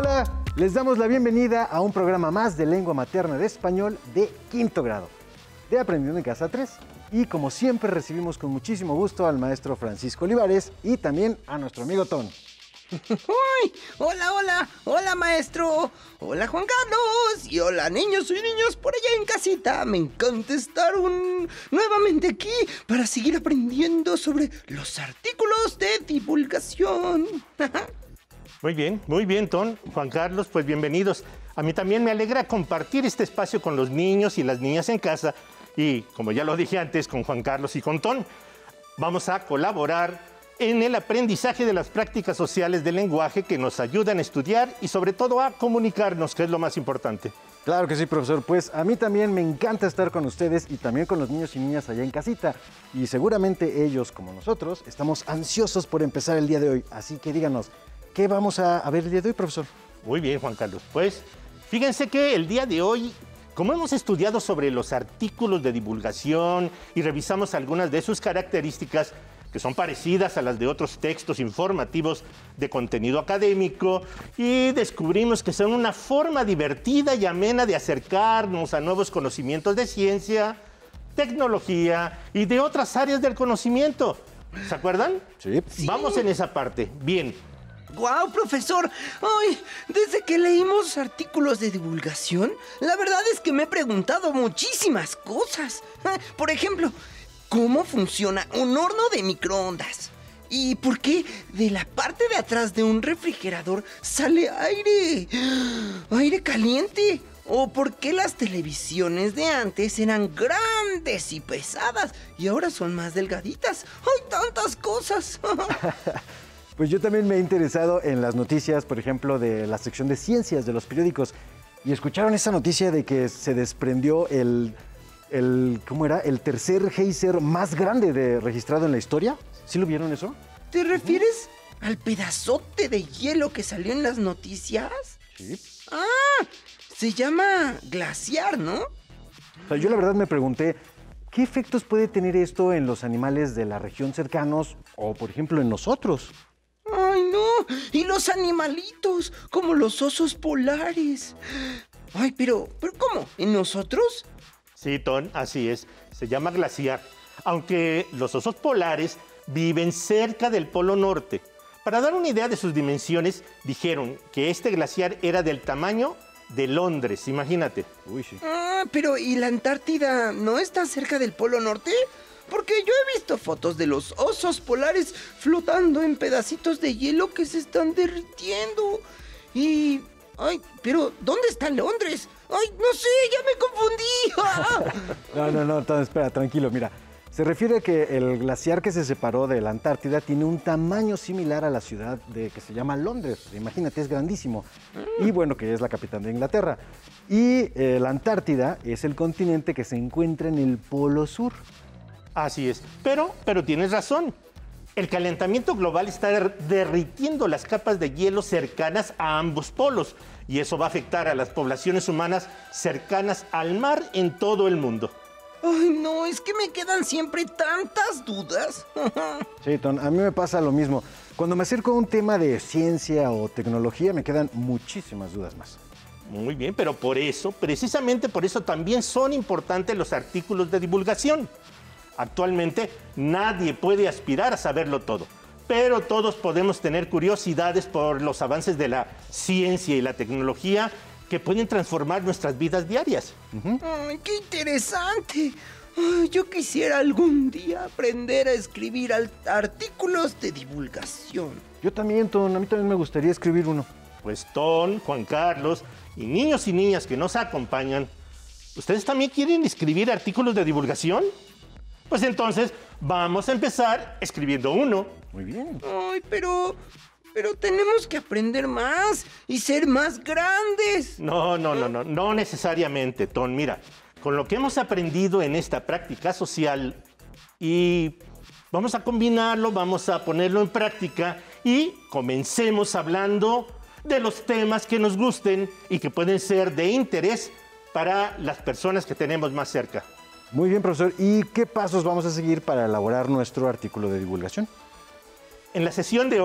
Hola, les damos la bienvenida a un programa más de lengua materna de español de quinto grado, de Aprendiendo en Casa 3. Y como siempre recibimos con muchísimo gusto al maestro Francisco Olivares y también a nuestro amigo Ton. ¡Uy! Hola maestro, hola Juan Carlos y hola niños y niñas por allá en casita. Me encanta estar nuevamente aquí para seguir aprendiendo sobre los artículos de divulgación. Muy bien, Ton. Juan Carlos, pues bienvenidos. A mí también me alegra compartir este espacio con los niños y las niñas en casa y, como ya lo dije antes, con Juan Carlos y con Ton. Vamos a colaborar en el aprendizaje de las prácticas sociales del lenguaje que nos ayudan a estudiar y sobre todo a comunicarnos, que es lo más importante. Claro que sí, profesor. Pues a mí también me encanta estar con ustedes y también con los niños y niñas allá en casita. Y seguramente ellos, como nosotros, estamos ansiosos por empezar el día de hoy. Así que díganos, ¿qué vamos a ver el día de hoy, profesor? Muy bien, Juan Carlos. Pues fíjense que el día de hoy, como hemos estudiado sobre los artículos de divulgación y revisamos algunas de sus características, que son parecidas a las de otros textos informativos de contenido académico, y descubrimos que son una forma divertida y amena de acercarnos a nuevos conocimientos de ciencia, tecnología y de otras áreas del conocimiento. ¿Se acuerdan? Sí. Vamos en esa parte. Bien. ¡Guau, profesor! ¡Ay! Desde que leímos artículos de divulgación, la verdad es que me he preguntado muchísimas cosas. Por ejemplo, ¿cómo funciona un horno de microondas? ¿Y por qué de la parte de atrás de un refrigerador sale aire? ¡Aire caliente! ¿O por qué las televisiones de antes eran grandes y pesadas y ahora son más delgaditas? ¡Hay tantas cosas! Pues yo también me he interesado en las noticias, por ejemplo, de la sección de ciencias de los periódicos. ¿Y escucharon esa noticia de que se desprendió ¿cómo era? El tercer geyser más grande registrado en la historia? ¿Sí lo vieron eso? ¿Te refieres al pedazote de hielo que salió en las noticias? Sí. ¡Ah! Se llama glaciar, ¿no? O sea, yo la verdad me pregunté, ¿qué efectos puede tener esto en los animales de la región cercanos o, por ejemplo, en nosotros? ¡Ay, no! Y los animalitos, como los osos polares. Ay, pero ¿cómo? ¿En nosotros? Sí, Ton, así es. Se llama glaciar. Aunque los osos polares viven cerca del Polo Norte. Para dar una idea de sus dimensiones, dijeron que este glaciar era del tamaño de Londres, imagínate. Uy, sí. Ah, pero ¿y la Antártida no está cerca del Polo Norte? Porque yo he visto fotos de los osos polares flotando en pedacitos de hielo que se están derritiendo. Y... ay, pero ¿dónde está Londres? Ay, no sé, ya me confundí. No, espera, tranquilo, mira. Se refiere a que el glaciar que se separó de la Antártida tiene un tamaño similar a la ciudad que se llama Londres. Imagínate, es grandísimo. Y bueno, que es la capital de Inglaterra. Y la Antártida es el continente que se encuentra en el Polo Sur. Así es, pero tienes razón. El calentamiento global está derritiendo las capas de hielo cercanas a ambos polos y eso va a afectar a las poblaciones humanas cercanas al mar en todo el mundo. Ay, no, es que me quedan siempre tantas dudas. Sí, Ton, a mí me pasa lo mismo. Cuando me acerco a un tema de ciencia o tecnología me quedan muchísimas dudas más. Muy bien, pero precisamente por eso también son importantes los artículos de divulgación. Actualmente nadie puede aspirar a saberlo todo, pero todos podemos tener curiosidades por los avances de la ciencia y la tecnología que pueden transformar nuestras vidas diarias. ¡Ay, qué interesante! Ay, yo quisiera algún día aprender a escribir artículos de divulgación. Yo también, Ton, a mí también me gustaría escribir uno. Pues Ton, Juan Carlos y niños y niñas que nos acompañan, ¿ustedes también quieren escribir artículos de divulgación? Pues entonces vamos a empezar escribiendo uno. Muy bien. Ay, pero tenemos que aprender más y ser más grandes. No necesariamente, Ton. Mira, con lo que hemos aprendido en esta práctica social y vamos a combinarlo, vamos a ponerlo en práctica y comencemos hablando de los temas que nos gusten y que pueden ser de interés para las personas que tenemos más cerca. Muy bien, profesor. ¿Y qué pasos vamos a seguir para elaborar nuestro artículo de divulgación? En la sesión de hoy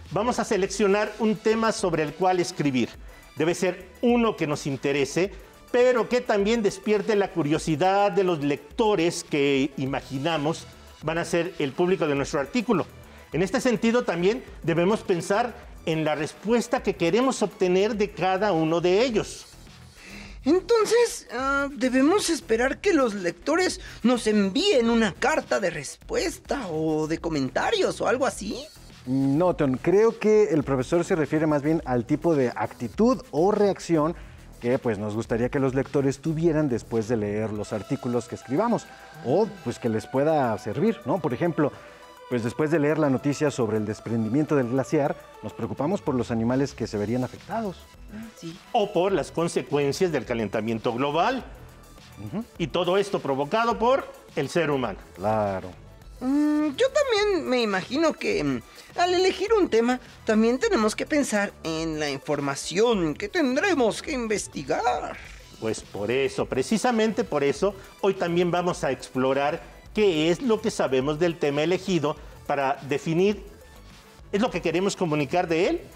vamos a seleccionar un tema sobre el cual escribir. Debe ser uno que nos interese, pero que también despierte la curiosidad de los lectores que imaginamos van a ser el público de nuestro artículo. En este sentido, también debemos pensar en la respuesta que queremos obtener de cada uno de ellos. Entonces, ¿debemos esperar que los lectores nos envíen una carta de respuesta o de comentarios o algo así? No, Ton, creo que el profesor se refiere más bien al tipo de actitud o reacción que pues nos gustaría que los lectores tuvieran después de leer los artículos que escribamos o pues que les pueda servir, ¿no? Por ejemplo, pues después de leer la noticia sobre el desprendimiento del glaciar, nos preocupamos por los animales que se verían afectados. Sí. O por las consecuencias del calentamiento global. Y todo esto provocado por el ser humano. Claro. Yo también me imagino que al elegir un tema, también tenemos que pensar en la información que tendremos que investigar. Pues por eso, precisamente por eso, hoy también vamos a explorar qué es lo que sabemos del tema elegido para definir, es lo que queremos comunicar de él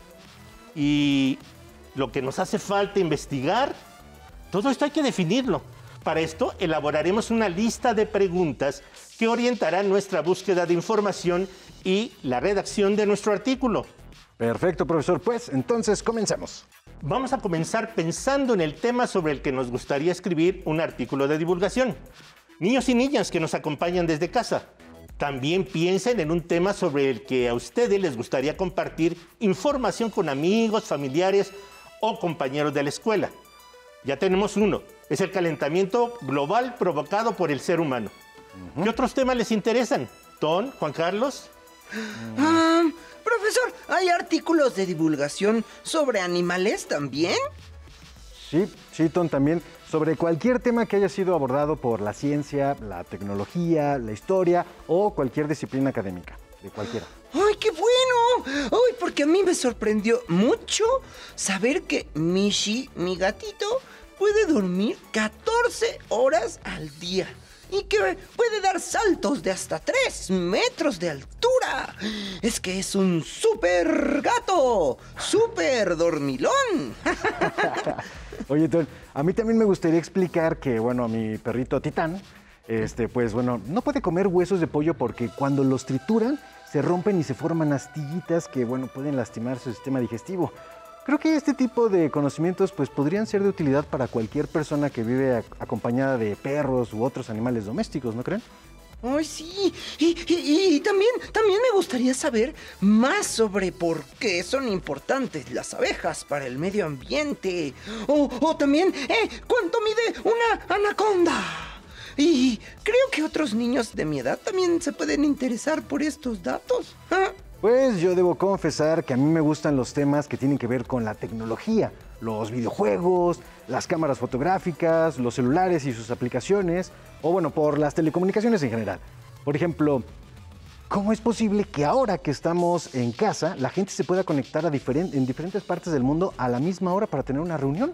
y lo que nos hace falta investigar. Todo esto hay que definirlo. Para esto elaboraremos una lista de preguntas que orientarán nuestra búsqueda de información y la redacción de nuestro artículo. Perfecto, profesor. Pues entonces comencemos. Vamos a comenzar pensando en el tema sobre el que nos gustaría escribir un artículo de divulgación. Niños y niñas que nos acompañan desde casa, también piensen en un tema sobre el que a ustedes les gustaría compartir información con amigos, familiares o compañeros de la escuela. Ya tenemos uno, es el calentamiento global provocado por el ser humano. ¿Qué otros temas les interesan? Ton, Juan Carlos. Profesor, ¿hay artículos de divulgación sobre animales también? Sí, Ton, también sobre cualquier tema que haya sido abordado por la ciencia, la tecnología, la historia o cualquier disciplina académica, de cualquiera. ¡Ay, qué bueno! ¡Ay, porque a mí me sorprendió mucho saber que Mishi, mi gatito, puede dormir 14 horas al día y que puede dar saltos de hasta 3 metros de altura! Es que es un súper gato, súper dormilón. Oye, Ton, a mí también me gustaría explicar que, bueno, a mi perrito Titán, pues bueno, no puede comer huesos de pollo porque cuando los trituran se rompen y se forman astillitas que, bueno, pueden lastimar su sistema digestivo. Creo que este tipo de conocimientos pues podrían ser de utilidad para cualquier persona que vive acompañada de perros u otros animales domésticos, ¿no creen? ¡Ay, sí! Y también me gustaría saber más sobre por qué son importantes las abejas para el medio ambiente. O también, ¿cuánto mide una anaconda? Y creo que otros niños de mi edad también se pueden interesar por estos datos. ¿Ah? Pues yo debo confesar que a mí me gustan los temas que tienen que ver con la tecnología, los videojuegos, las cámaras fotográficas, los celulares y sus aplicaciones, o bueno, por las telecomunicaciones en general. Por ejemplo, ¿cómo es posible que ahora que estamos en casa, la gente se pueda conectar en diferentes partes del mundo a la misma hora para tener una reunión?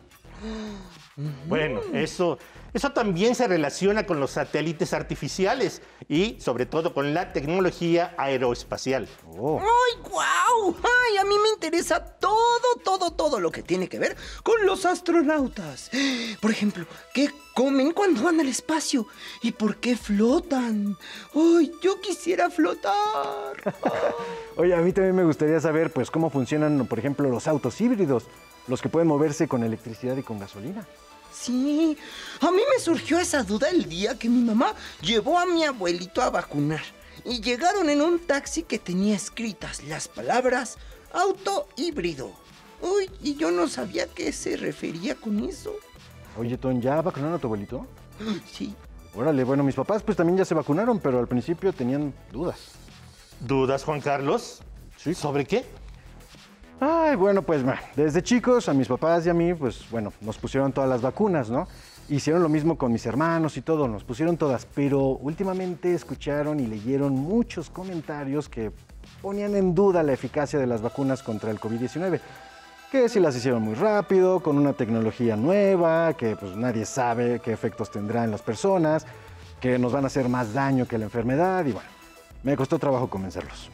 Bueno, eso también se relaciona con los satélites artificiales y sobre todo con la tecnología aeroespacial. Oh. ¡Ay, guau! ¡Ay, a mí me interesa todo lo que tiene que ver con los astronautas! Por ejemplo, ¿qué comen cuando van al espacio? ¿Y por qué flotan? ¡Ay, yo quisiera flotar! Oye, a mí también me gustaría saber, pues, cómo funcionan, por ejemplo, los autos híbridos, los que pueden moverse con electricidad y con gasolina. Sí, a mí me surgió esa duda el día que mi mamá llevó a mi abuelito a vacunar y llegaron en un taxi que tenía escritas las palabras auto híbrido. Uy, y yo no sabía qué se refería con eso. Oye, Ton, ¿ya vacunaron a tu abuelito? Sí. Órale, bueno, mis papás pues también ya se vacunaron, pero al principio tenían dudas. ¿Dudas, Juan Carlos? Sí. ¿Sobre qué? Ay, bueno, pues desde chicos a mis papás y a mí, pues bueno, nos pusieron todas las vacunas, ¿no? Hicieron lo mismo con mis hermanos y todo, nos pusieron todas, pero últimamente escucharon y leyeron muchos comentarios que ponían en duda la eficacia de las vacunas contra el COVID-19. Que si las hicieron muy rápido, con una tecnología nueva, que pues nadie sabe qué efectos tendrá en las personas, que nos van a hacer más daño que la enfermedad y bueno, me costó trabajo convencerlos.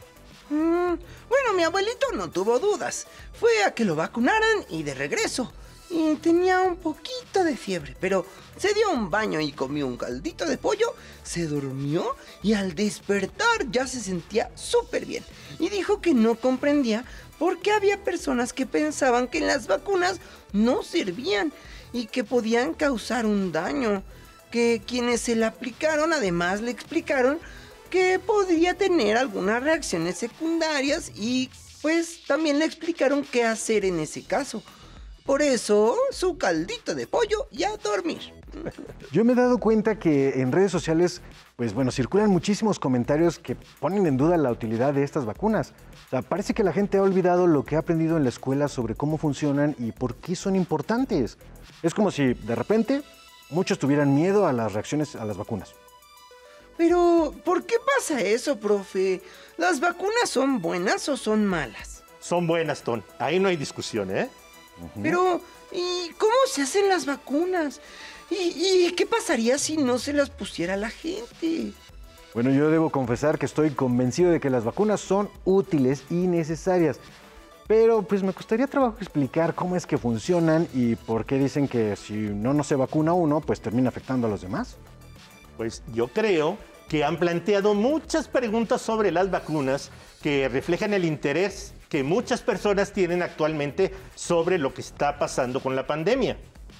Bueno, mi abuelito no tuvo dudas. Fue a que lo vacunaran y de regreso. Y tenía un poquito de fiebre, pero se dio un baño y comió un caldito de pollo, se durmió y al despertar ya se sentía súper bien. Y dijo que no comprendía por qué había personas que pensaban que las vacunas no servían y que podían causar un daño. Que quienes se la aplicaron además le explicaron que podría tener algunas reacciones secundarias y pues también le explicaron qué hacer en ese caso. Por eso, su caldito de pollo y a dormir. Yo me he dado cuenta que en redes sociales, pues bueno, circulan muchísimos comentarios que ponen en duda la utilidad de estas vacunas. O sea, parece que la gente ha olvidado lo que ha aprendido en la escuela sobre cómo funcionan y por qué son importantes. Es como si, de repente, muchos tuvieran miedo a las reacciones a las vacunas. Pero, ¿por qué pasa eso, profe? ¿Las vacunas son buenas o son malas? Son buenas, Ton. Ahí no hay discusión, ¿eh? Pero, ¿y cómo se hacen las vacunas? ¿Y qué pasaría si no se las pusiera la gente? Bueno, yo debo confesar que estoy convencido de que las vacunas son útiles y necesarias. Pero pues me costaría trabajo explicar cómo es que funcionan y por qué dicen que si no se vacuna uno, pues termina afectando a los demás. Pues yo creo que han planteado muchas preguntas sobre las vacunas que reflejan el interés que muchas personas tienen actualmente sobre lo que está pasando con la pandemia.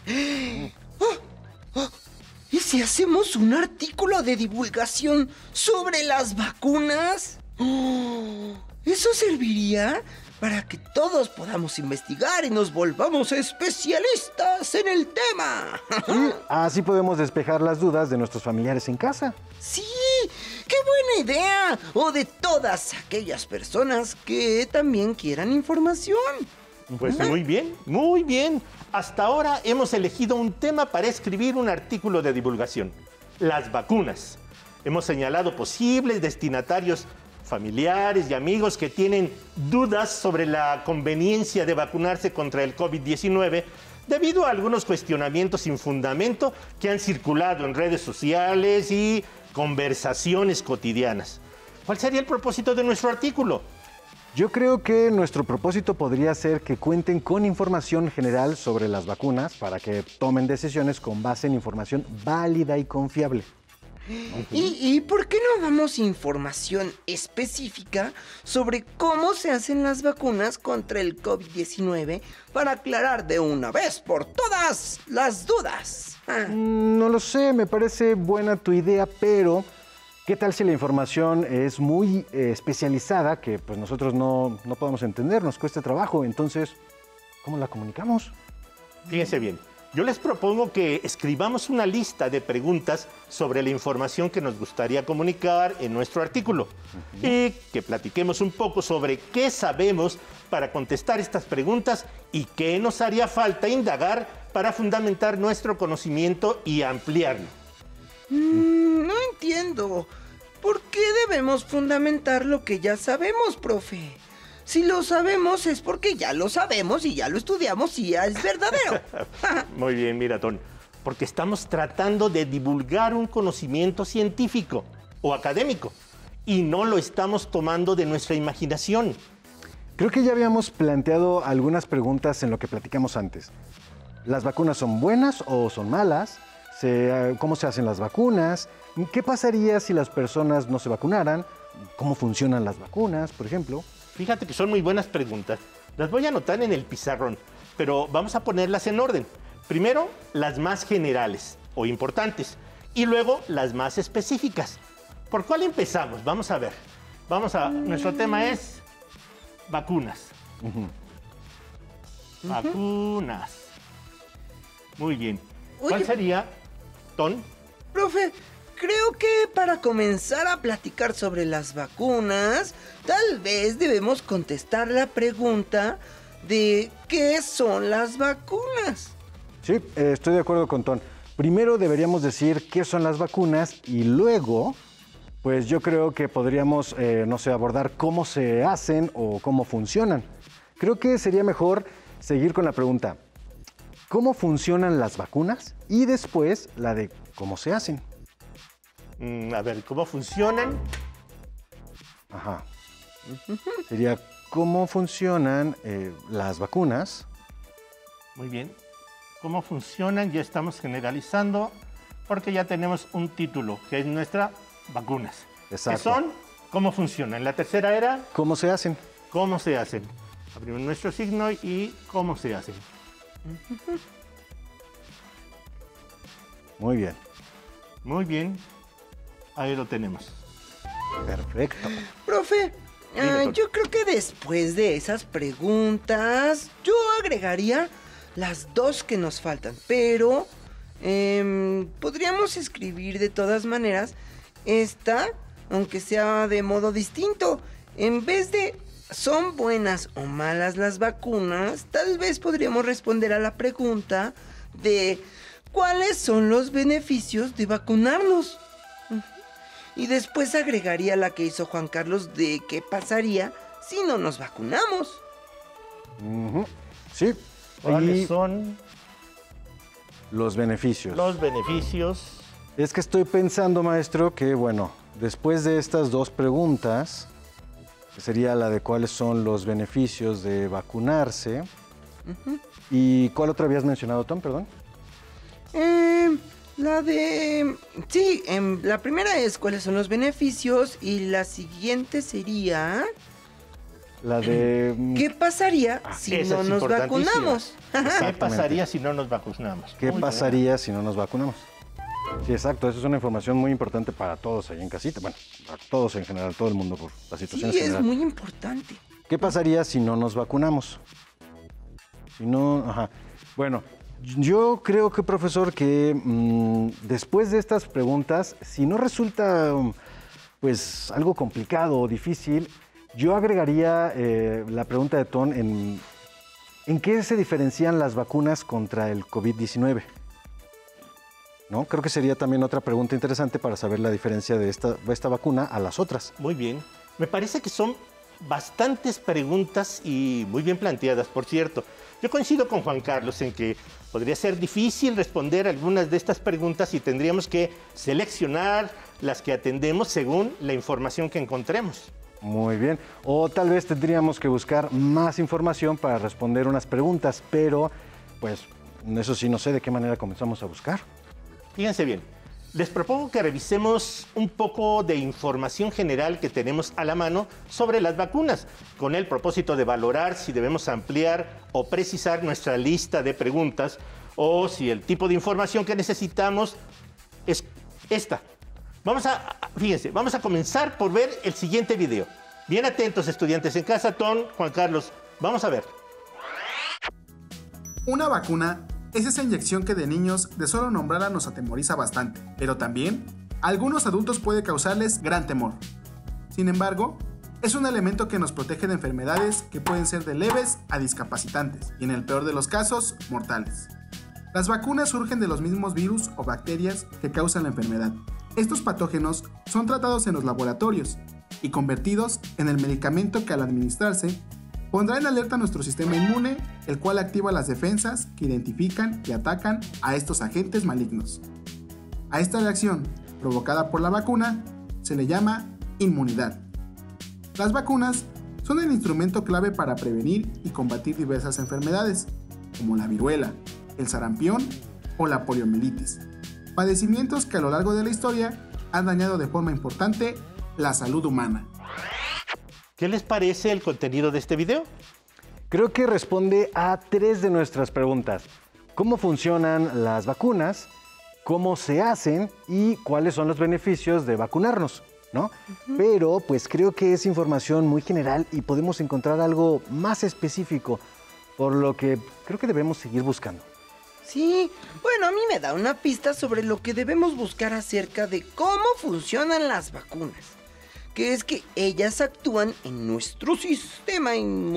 ¿Y si hacemos un artículo de divulgación sobre las vacunas? ¿Eso serviría para que todos podamos investigar y nos volvamos especialistas en el tema? Sí, así podemos despejar las dudas de nuestros familiares en casa. ¡Sí! ¡Qué buena idea! O de todas aquellas personas que también quieran información. Pues muy bien, muy bien. Hasta ahora hemos elegido un tema para escribir un artículo de divulgación: las vacunas. Hemos señalado posibles destinatarios familiares y amigos que tienen dudas sobre la conveniencia de vacunarse contra el COVID-19 debido a algunos cuestionamientos sin fundamento que han circulado en redes sociales y conversaciones cotidianas. ¿Cuál sería el propósito de nuestro artículo? Yo creo que nuestro propósito podría ser que cuenten con información general sobre las vacunas para que tomen decisiones con base en información válida y confiable. ¿Y por qué no damos información específica sobre cómo se hacen las vacunas contra el COVID-19 para aclarar de una vez por todas las dudas? No lo sé, me parece buena tu idea, pero ¿qué tal si la información es muy especializada que pues nosotros no podemos entender, nos cuesta trabajo? Entonces, ¿cómo la comunicamos? Fíjense bien. Yo les propongo que escribamos una lista de preguntas sobre la información que nos gustaría comunicar en nuestro artículo y que platiquemos un poco sobre qué sabemos para contestar estas preguntas y qué nos haría falta indagar para fundamentar nuestro conocimiento y ampliarlo. No entiendo. ¿Por qué debemos fundamentar lo que ya sabemos, profe? Si lo sabemos es porque ya lo sabemos y ya lo estudiamos y ya es verdadero. Muy bien, mira, Ton, porque estamos tratando de divulgar un conocimiento científico o académico y no lo estamos tomando de nuestra imaginación. Creo que ya habíamos planteado algunas preguntas en lo que platicamos antes. ¿Las vacunas son buenas o son malas? ¿Cómo se hacen las vacunas? ¿Qué pasaría si las personas no se vacunaran? ¿Cómo funcionan las vacunas, por ejemplo? Fíjate que son muy buenas preguntas. Las voy a anotar en el pizarrón, pero vamos a ponerlas en orden. Primero, las más generales o importantes y luego las más específicas. ¿Por cuál empezamos? Vamos a ver. Nuestro tema es vacunas. Vacunas. Muy bien. ¿Cuál Oye, sería, Ton? profe, creo que para comenzar a platicar sobre las vacunas, tal vez debemos contestar la pregunta de ¿qué son las vacunas? Sí, estoy de acuerdo con Ton. Primero deberíamos decir qué son las vacunas y luego, pues yo creo que podríamos, abordar cómo se hacen o cómo funcionan. Creo que sería mejor seguir con la pregunta, ¿cómo funcionan las vacunas? Y después la de cómo se hacen. A ver, ¿cómo funcionan? Ajá. Sería cómo funcionan las vacunas. Muy bien. ¿Cómo funcionan? Ya estamos generalizando porque ya tenemos un título, que es nuestra vacunas. Exacto. ¿Qué son? ¿Cómo funcionan? La tercera era ¿Cómo se hacen? ¿cómo se hacen? Abrimos nuestro signo y ¿cómo se hacen? Muy bien. Muy bien. Ahí lo tenemos. Perfecto. Profe, Dime, profe. yo creo que después de esas preguntas, yo agregaría las dos que nos faltan, pero podríamos escribir de todas maneras esta, aunque sea de modo distinto. En vez de ¿son buenas o malas las vacunas?, tal vez podríamos responder a la pregunta de ¿cuáles son los beneficios de vacunarnos? Y después agregaría la que hizo Juan Carlos de qué pasaría si no nos vacunamos. Ujú. Sí. ¿Cuáles Y son los beneficios. los beneficios? Es que estoy pensando, maestro, que bueno, después de estas dos preguntas, que sería la de cuáles son los beneficios de vacunarse. ¿Y cuál otra habías mencionado, Tom? Perdón. La de... Sí, la primera es cuáles son los beneficios y la siguiente sería... La de... ¿Qué pasaría si esa no es nos importantísima. vacunamos? ¿Qué pasaría si no nos vacunamos? ¿Qué Muy bien. pasaría si no nos vacunamos? Sí, exacto. Eso es una información muy importante para todos ahí en casita. Bueno, para todos en general, todo el mundo por la situación Sí, es general. muy importante. ¿Qué pasaría si no nos vacunamos? Si no, ajá. Bueno, yo creo que, profesor, que después de estas preguntas, si no resulta, pues, algo complicado o difícil, yo agregaría la pregunta de Tom ¿en qué se diferencian las vacunas contra el COVID-19? ¿No? Creo que sería también otra pregunta interesante para saber la diferencia de esta vacuna a las otras. Muy bien. Me parece que son bastantes preguntas y muy bien planteadas, por cierto. Yo coincido con Juan Carlos en que podría ser difícil responder algunas de estas preguntas y tendríamos que seleccionar las que atendemos según la información que encontremos. Muy bien. O tal vez tendríamos que buscar más información para responder unas preguntas, pero pues eso sí, no sé de qué manera comenzamos a buscar. Fíjense bien, les propongo que revisemos un poco de información general que tenemos a la mano sobre las vacunas, con el propósito de valorar si debemos ampliar o precisar nuestra lista de preguntas o si el tipo de información que necesitamos es esta. Fíjense, vamos a comenzar por ver el siguiente video. Bien atentos, estudiantes en casa, Tom, Juan Carlos, vamos a ver. Una vacuna es esa inyección que de niños de solo nombrarla nos atemoriza bastante, pero también a algunos adultos puede causarles gran temor. Sin embargo, es un elemento que nos protege de enfermedades que pueden ser de leves a discapacitantes y en el peor de los casos, mortales. Las vacunas surgen de los mismos virus o bacterias que causan la enfermedad. Estos patógenos son tratados en los laboratorios y convertidos en el medicamento que al administrarse pondrá en alerta nuestro sistema inmune, el cual activa las defensas que identifican y atacan a estos agentes malignos. A esta reacción, provocada por la vacuna, se le llama inmunidad. Las vacunas son el instrumento clave para prevenir y combatir diversas enfermedades, como la viruela, el sarampión o la poliomielitis, padecimientos que a lo largo de la historia han dañado de forma importante la salud humana. ¿Qué les parece el contenido de este video? Creo que responde a 3 de nuestras preguntas. ¿Cómo funcionan las vacunas? ¿Cómo se hacen? ¿Y cuáles son los beneficios de vacunarnos? ¿No? Pero pues creo que es información muy general y podemos encontrar algo más específico, por lo que creo que debemos seguir buscando. Sí, bueno, a mí me da una pista sobre lo que debemos buscar acerca de cómo funcionan las vacunas, que es que ellas actúan en nuestro sistema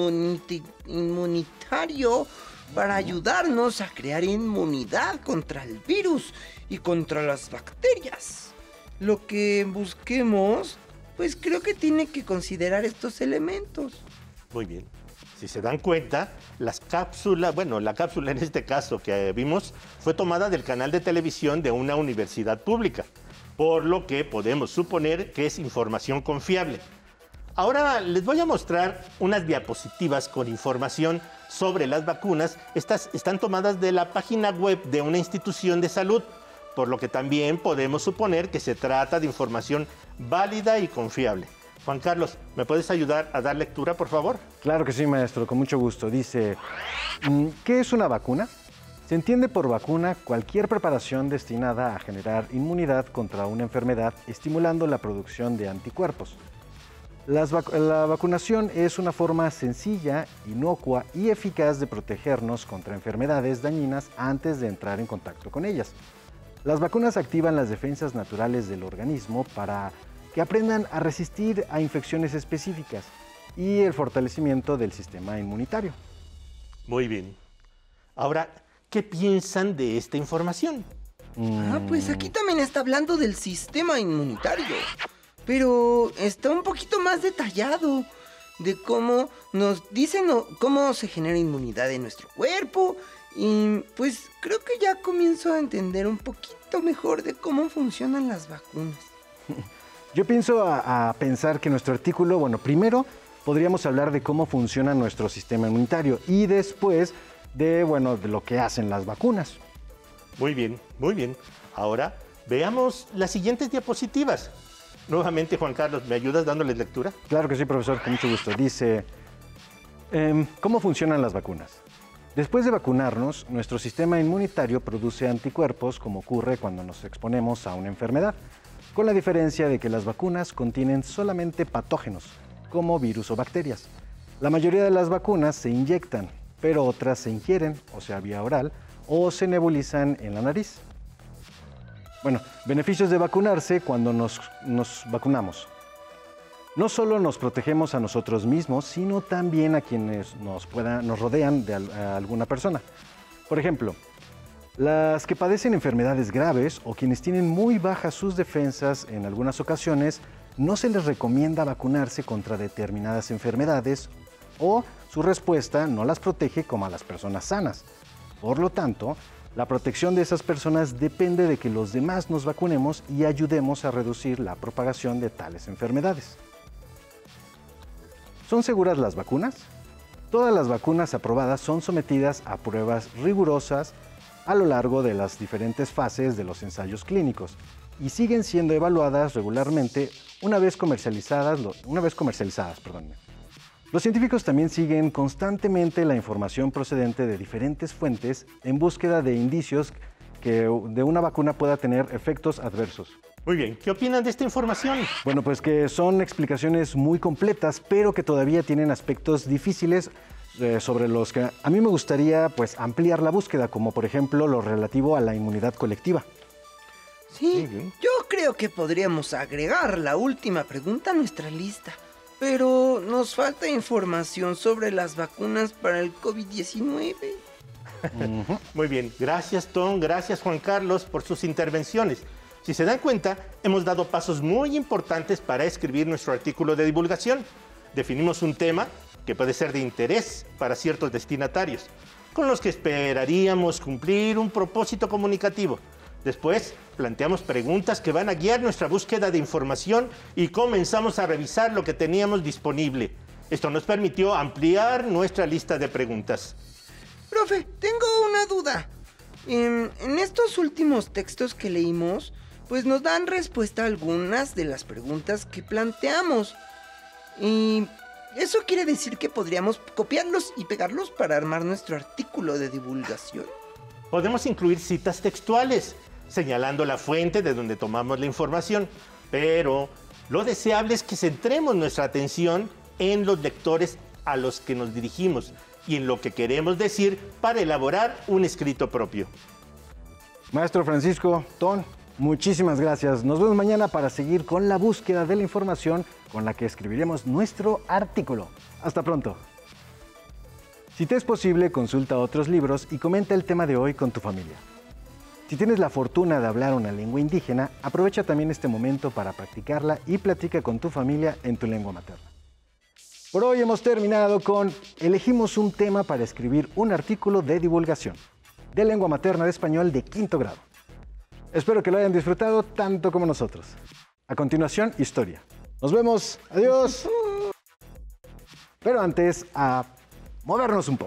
inmunitario para ayudarnos a crear inmunidad contra el virus y contra las bacterias. Lo que busquemos, pues creo que tiene que considerar estos elementos. Muy bien. Si se dan cuenta, la cápsula en este caso que vimos fue tomada del canal de televisión de una universidad pública, por lo que podemos suponer que es información confiable. Ahora les voy a mostrar unas diapositivas con información sobre las vacunas. Estas están tomadas de la página web de una institución de salud, por lo que también podemos suponer que se trata de información válida y confiable. Juan Carlos, ¿me puedes ayudar a dar lectura, por favor? Claro que sí, maestro, con mucho gusto. Dice, ¿qué es una vacuna? Se entiende por vacuna cualquier preparación destinada a generar inmunidad contra una enfermedad, estimulando la producción de anticuerpos. La vacunación es una forma sencilla, inocua y eficaz de protegernos contra enfermedades dañinas antes de entrar en contacto con ellas. Las vacunas activan las defensas naturales del organismo para que aprendan a resistir a infecciones específicas y el fortalecimiento del sistema inmunitario. Muy bien. Ahora, ¿qué piensan de esta información? Pues aquí también está hablando del sistema inmunitario, pero está un poquito más detallado de cómo nos dicen cómo se genera inmunidad en nuestro cuerpo y pues creo que ya comienzo a entender un poquito mejor de cómo funcionan las vacunas. Yo pienso a pensar que nuestro artículo, bueno, primero podríamos hablar de cómo funciona nuestro sistema inmunitario y después de lo que hacen las vacunas. Muy bien, muy bien. Ahora veamos las siguientes diapositivas. Nuevamente, Juan Carlos, ¿me ayudas dándoles lectura? Claro que sí, profesor, con mucho gusto. Dice, ¿cómo funcionan las vacunas? Después de vacunarnos, nuestro sistema inmunitario produce anticuerpos, como ocurre cuando nos exponemos a una enfermedad, con la diferencia de que las vacunas contienen solamente patógenos, como virus o bacterias. La mayoría de las vacunas se inyectan, pero otras se ingieren, o sea, vía oral, o se nebulizan en la nariz. Bueno, beneficios de vacunarse cuando nos vacunamos. No solo nos protegemos a nosotros mismos, sino también a quienes nos rodean de alguna persona. Por ejemplo, las que padecen enfermedades graves o quienes tienen muy bajas sus defensas en algunas ocasiones, no se les recomienda vacunarse contra determinadas enfermedades o su respuesta no las protege como a las personas sanas. Por lo tanto, la protección de esas personas depende de que los demás nos vacunemos y ayudemos a reducir la propagación de tales enfermedades. ¿Son seguras las vacunas? Todas las vacunas aprobadas son sometidas a pruebas rigurosas a lo largo de las diferentes fases de los ensayos clínicos y siguen siendo evaluadas regularmente una vez comercializadas. Los científicos también siguen constantemente la información procedente de diferentes fuentes en búsqueda de indicios que de una vacuna pueda tener efectos adversos. Muy bien, ¿qué opinan de esta información? Bueno, pues que son explicaciones muy completas, pero que todavía tienen aspectos difíciles sobre los que a mí me gustaría ampliar la búsqueda, como por ejemplo lo relativo a la inmunidad colectiva. Sí, yo creo que podríamos agregar la última pregunta a nuestra lista, pero nos falta información sobre las vacunas para el COVID-19. Muy bien, gracias Tom, gracias Juan Carlos por sus intervenciones. Si se dan cuenta, hemos dado pasos muy importantes para escribir nuestro artículo de divulgación. Definimos un tema que puede ser de interés para ciertos destinatarios, con los que esperaríamos cumplir un propósito comunicativo. Después, planteamos preguntas que van a guiar nuestra búsqueda de información y comenzamos a revisar lo que teníamos disponible. Esto nos permitió ampliar nuestra lista de preguntas. Profe, tengo una duda. En estos últimos textos que leímos, pues nos dan respuesta a algunas de las preguntas que planteamos. Y eso quiere decir que podríamos copiarlos y pegarlos para armar nuestro artículo de divulgación. Podemos incluir citas textuales, señalando la fuente de donde tomamos la información, pero lo deseable es que centremos nuestra atención en los lectores a los que nos dirigimos y en lo que queremos decir para elaborar un escrito propio. Maestro Francisco, Tom, muchísimas gracias. Nos vemos mañana para seguir con la búsqueda de la información con la que escribiremos nuestro artículo. Hasta pronto. Si te es posible, consulta otros libros y comenta el tema de hoy con tu familia. Si tienes la fortuna de hablar una lengua indígena, aprovecha también este momento para practicarla y platica con tu familia en tu lengua materna. Por hoy hemos terminado con elegimos un tema para escribir un artículo de divulgación de lengua materna de español de 5º grado. Espero que lo hayan disfrutado tanto como nosotros. A continuación, historia. Nos vemos. Adiós. Pero antes, a movernos un poco.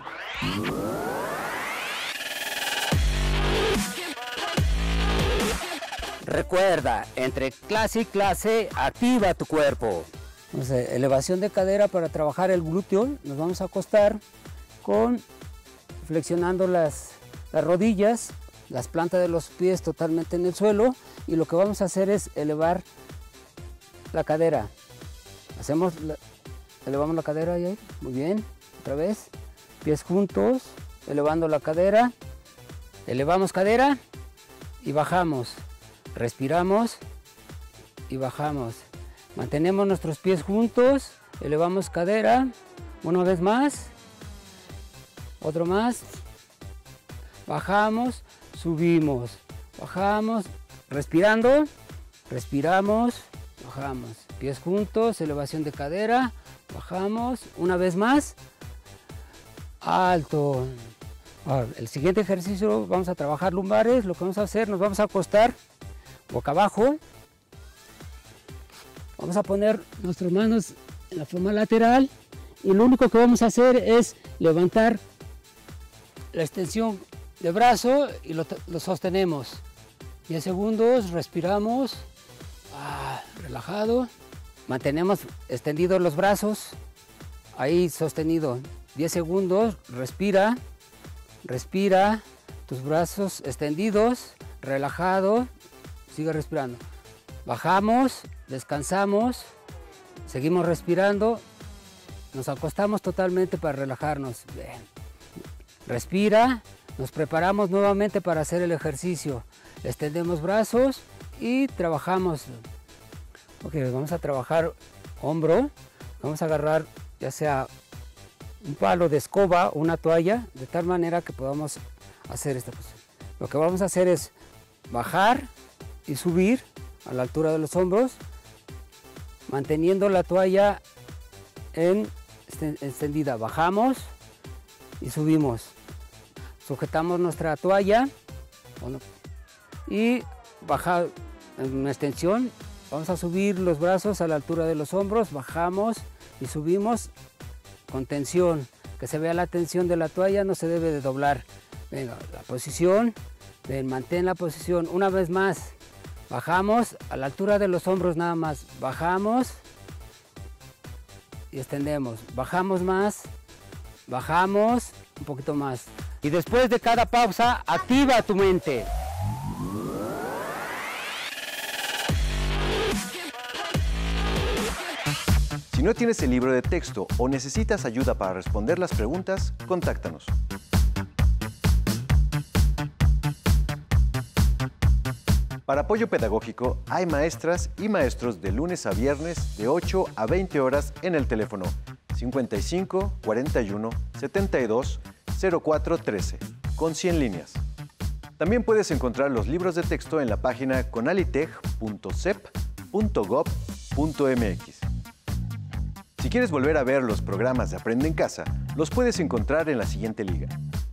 Recuerda, entre clase y clase, activa tu cuerpo. Entonces, elevación de cadera para trabajar el glúteo. Nos vamos a acostar flexionando las rodillas, las plantas de los pies totalmente en el suelo. Y lo que vamos a hacer es elevar la cadera. Elevamos la cadera, Yair. Muy bien. Otra vez. Pies juntos, elevando la cadera. Elevamos cadera y bajamos. Respiramos y bajamos. Mantenemos nuestros pies juntos, elevamos cadera, una vez más, otro más, bajamos, subimos, bajamos, respirando, respiramos, bajamos. Pies juntos, elevación de cadera, bajamos, una vez más, alto. Ahora, el siguiente ejercicio vamos a trabajar lumbares. Lo que vamos a hacer, nos vamos a acostar boca abajo. Vamos a poner nuestras manos en la forma lateral y lo único que vamos a hacer es levantar la extensión de brazo y lo sostenemos. 10 segundos, respiramos, relajado. Mantenemos extendidos los brazos, ahí sostenido. 10 segundos, respira, respira, tus brazos extendidos, relajado. Sigue respirando. Bajamos, descansamos, seguimos respirando, nos acostamos totalmente para relajarnos. Bien. Respira, nos preparamos nuevamente para hacer el ejercicio. Extendemos brazos y trabajamos. Ok, vamos a trabajar hombro. Vamos a agarrar ya sea un palo de escoba o una toalla, de tal manera que podamos hacer esta posición. Lo que vamos a hacer es bajar y subir a la altura de los hombros, manteniendo la toalla extendida. Bajamos y subimos. Sujetamos nuestra toalla y bajar en una extensión. Vamos a subir los brazos a la altura de los hombros, bajamos y subimos con tensión. Que se vea la tensión de la toalla, no se debe de doblar. Venga, la posición, ven, mantén la posición. Una vez más. Bajamos a la altura de los hombros nada más, bajamos y extendemos, bajamos más, bajamos un poquito más. Y después de cada pausa, activa tu mente. Si no tienes el libro de texto o necesitas ayuda para responder las preguntas, contáctanos. Para apoyo pedagógico, hay maestras y maestros de lunes a viernes de 8 a 20 horas en el teléfono 55 41 72 04 13, con 100 líneas. También puedes encontrar los libros de texto en la página conalitech.sep.gov.mx. Si quieres volver a ver los programas de Aprende en Casa, los puedes encontrar en la siguiente liga: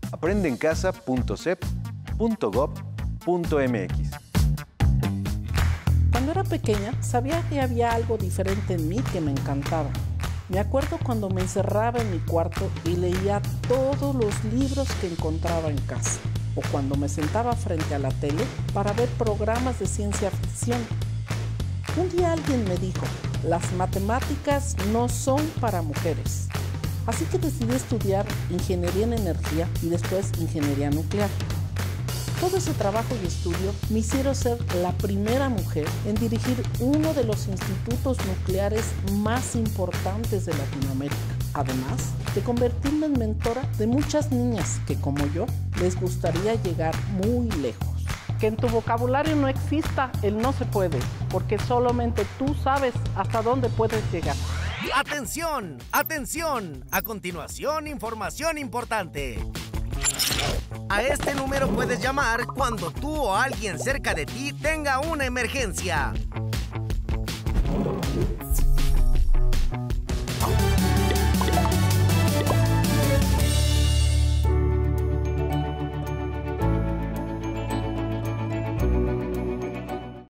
aprendeencasa.sep.gov.mx. Cuando era pequeña, sabía que había algo diferente en mí que me encantaba. Me acuerdo cuando me encerraba en mi cuarto y leía todos los libros que encontraba en casa, o cuando me sentaba frente a la tele para ver programas de ciencia ficción. Un día alguien me dijo, las matemáticas no son para mujeres. Así que decidí estudiar ingeniería en energía y después ingeniería nuclear. Todo ese trabajo y estudio me hicieron ser la primera mujer en dirigir uno de los institutos nucleares más importantes de Latinoamérica. Además de convertirme en mentora de muchas niñas que, como yo, les gustaría llegar muy lejos. Que en tu vocabulario no exista el no se puede, porque solamente tú sabes hasta dónde puedes llegar. ¡Atención! ¡Atención! A continuación, información importante. A este número puedes llamar cuando tú o alguien cerca de ti tenga una emergencia.